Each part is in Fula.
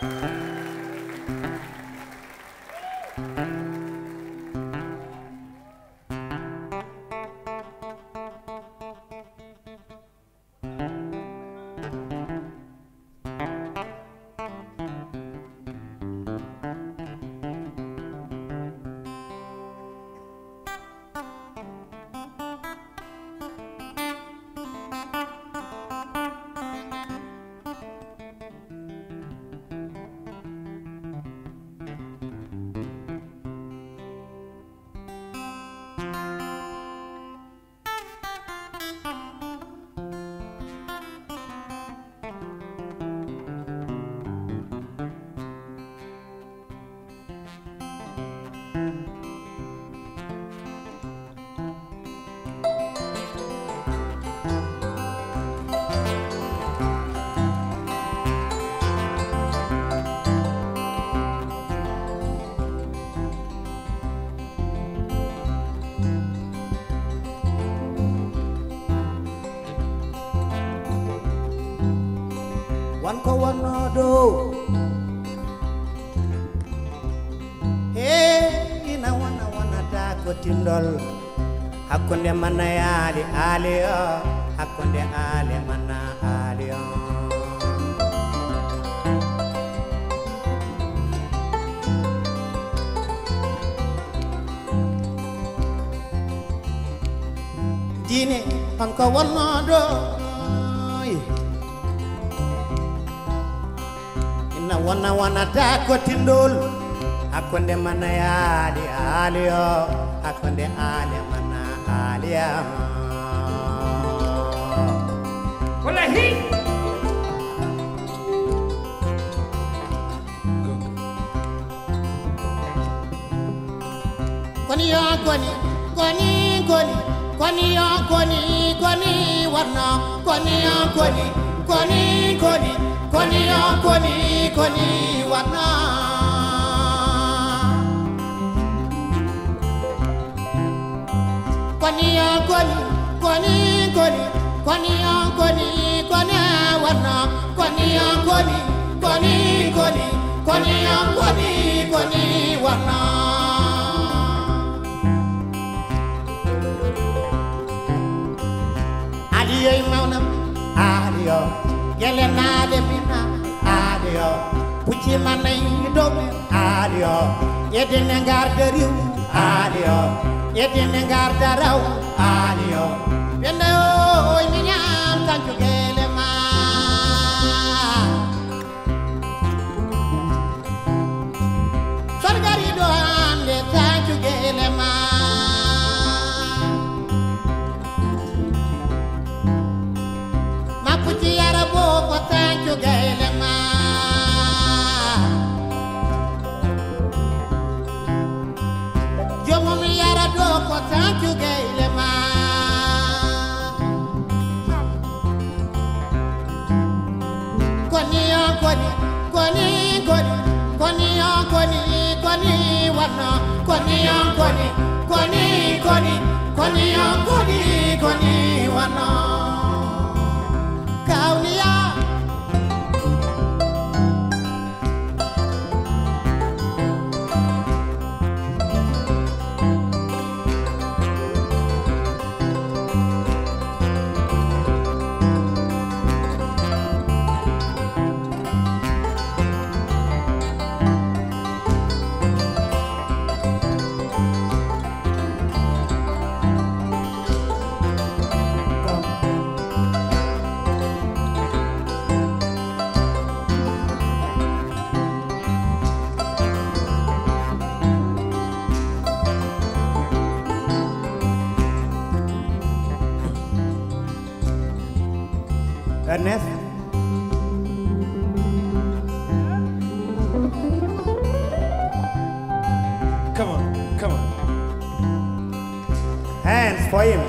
Wanko wanodo hey ina wana ta ko tindol hakonde mana yali aliyo hakonde ale mana aliyo dine wanko wanodo wana tako tindol akonde mana yali aliyo akonde ale mana aliya wallahi koni yo koni koni koni koni yo koni koni warna koni yo koni koni koni koni yo koni koni warna koni yo koni koni koni koni yo koni koni warna koni yo koni koni koni koni yo koni koni warna aliyo mauna aliyo Gelena de mina adio puchi manai dobe adio yedene garderiu adio yedene gardarau adio bende o minyam tanju gelema sorgari do ande tanju gelema mapuchi yarabo tanju gelema jomo mi yara do ko tanju gelema koni koni koni koni koni koni koni wana koni koni koni koni koni koni koni wana kaunia Ernest come on hands for him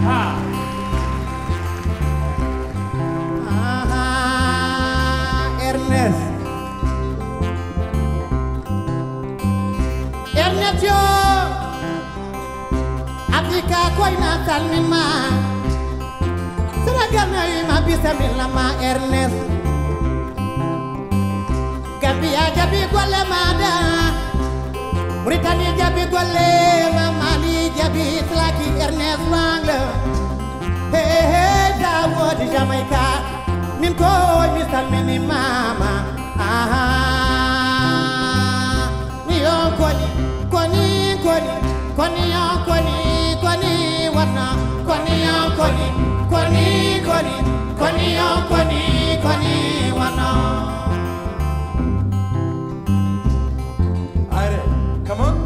Ernest. Ernest yo. Afrika koy na salmima. Senegal na ma bisamilla ma Ernest. Gambia jabi golle mada. Mauritanie jabi golle ma Mali jabi slaki Ernest Ranglin. Hey hey Dawood Jamaica. Min koy mi salmini mama. Ni on koni koni koni koni on koni koni wana koni on koni koni koni koni on koni koni wana. Alright, come on.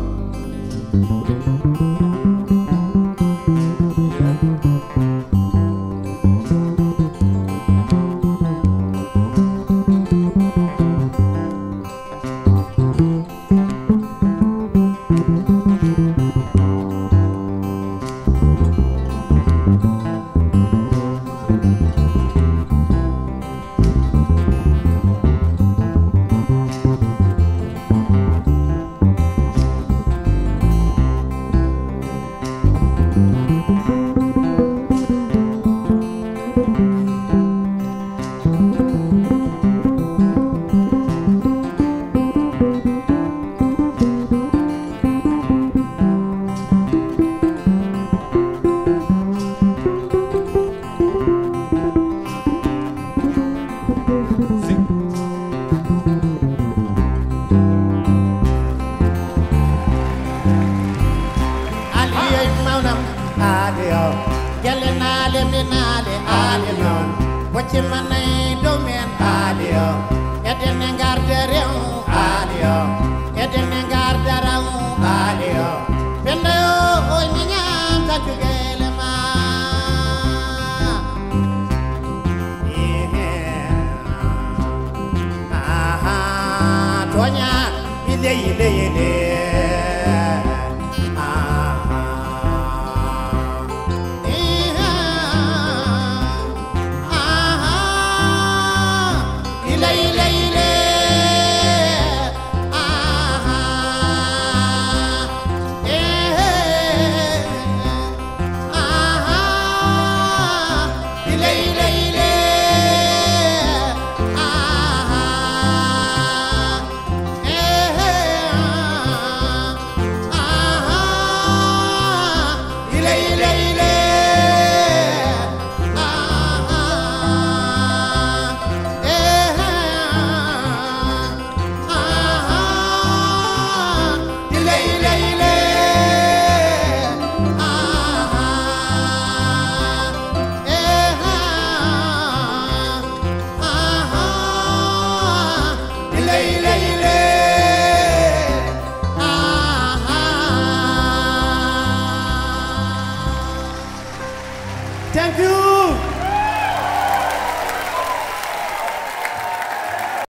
Thank you.